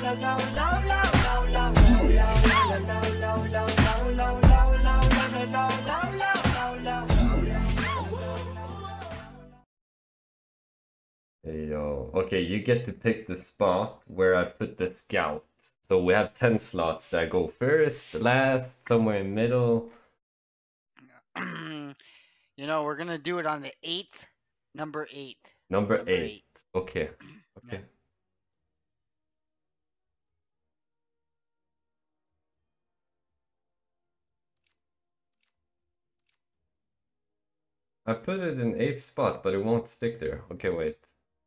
Hey, yo. Okay, you get to pick the spot where I put the scout. So we have 10 slots. I go first, last, somewhere in middle. You know, we're gonna do it on the 8th, number 8. Number 8. Okay. Yeah. Okay. I put it in 8th spot, but it won't stick there. Okay, wait.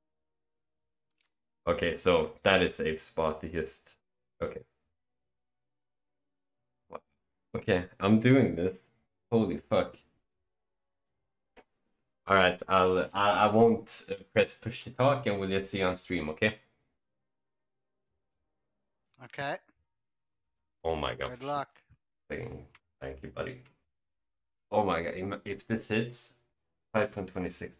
Okay, so that is 8th spot. Just okay. What? Okay, I'm doing this. Holy fuck. All right, I won't press push to talk, and we'll just see on stream. Okay. Okay. Oh my god. Good luck. Thank you, buddy. Oh my god, if this hits, 5.26%.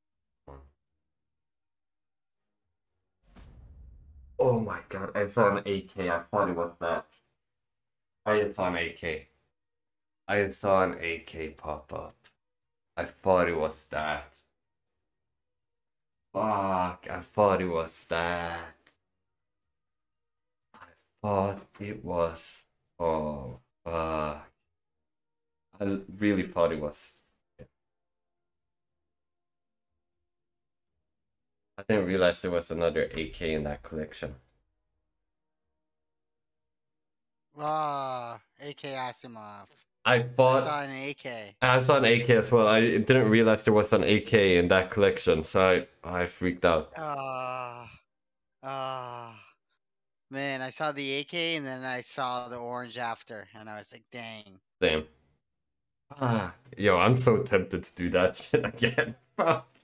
Oh my god, I saw an AK. I thought it was that. I saw an AK. I saw an AK pop up. I thought it was that. Fuck, I thought it was that. I thought it was. Oh, fuck. I really thought it was. I didn't realize there was another AK in that collection. AK Asimov. I thought I saw an AK. I saw an AK as well. I didn't realize there was an AK in that collection, so I freaked out. Man, I saw the AK and then I saw the orange after, and I was like, dang. Same. Yo, I'm so tempted to do that shit again. Fuck.